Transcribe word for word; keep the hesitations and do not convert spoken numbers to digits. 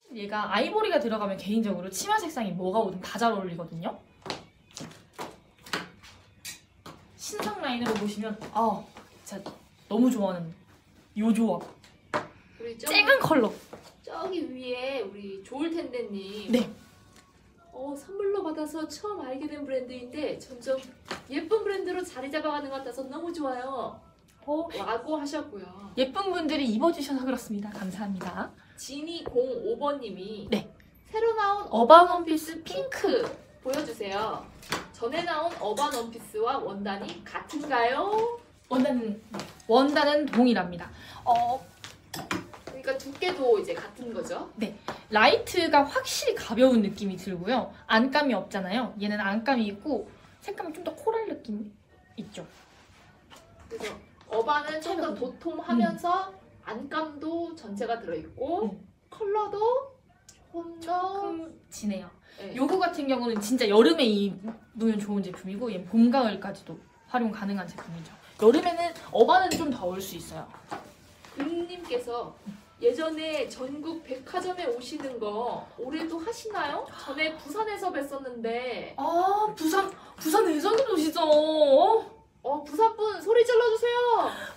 얘가 아이보리가 들어가면 개인적으로 치마 색상이 뭐가 오든 다 잘 어울리거든요. 신상 라인으로 보시면 아 진짜 너무 좋아하는 요 조합. 우리 쨍한 컬러. 저기 위에 우리 좋을텐데님. 네. 어, 선물로 받아서 처음 알게 된 브랜드인데 점점 예쁜 브랜드로 자리 잡아가는 것 같아서 너무 좋아요. 어, 라고 하셨고요. 예쁜 분들이 입어주셔서 그렇습니다. 감사합니다. 지니 공오 번님이 네. 새로 나온 어반 원피스 핑크. 핑크 보여주세요. 전에 나온 어반 원피스와 원단이 같은가요? 원단은 원단은 동일합니다. 어, 그러니까 두께도 이제 같은 거죠. 라이트가 확실히 가벼운 느낌이 들고요. 안감이 없잖아요. 얘는 안감이 있고 색감이 좀 더 코랄 느낌 있죠. 그래서 어반은 좀 더 도톰하면서 안감도 전체가 들어있고 음. 컬러도 조금 더 조금 진해요. 네. 요거 같은 경우는 진짜 여름에 입으면 좋은 제품이고 얘는 봄, 가을까지도 활용 가능한 제품이죠. 여름에는 어반은 좀 더울 수 있어요. 금님께서 예전에 전국 백화점에 오시는 거 올해도 하시나요? 전에 부산에서 뵀었는데 아 부산 부산 내전으로 오시죠. 어 부산분 소리 질러주세요.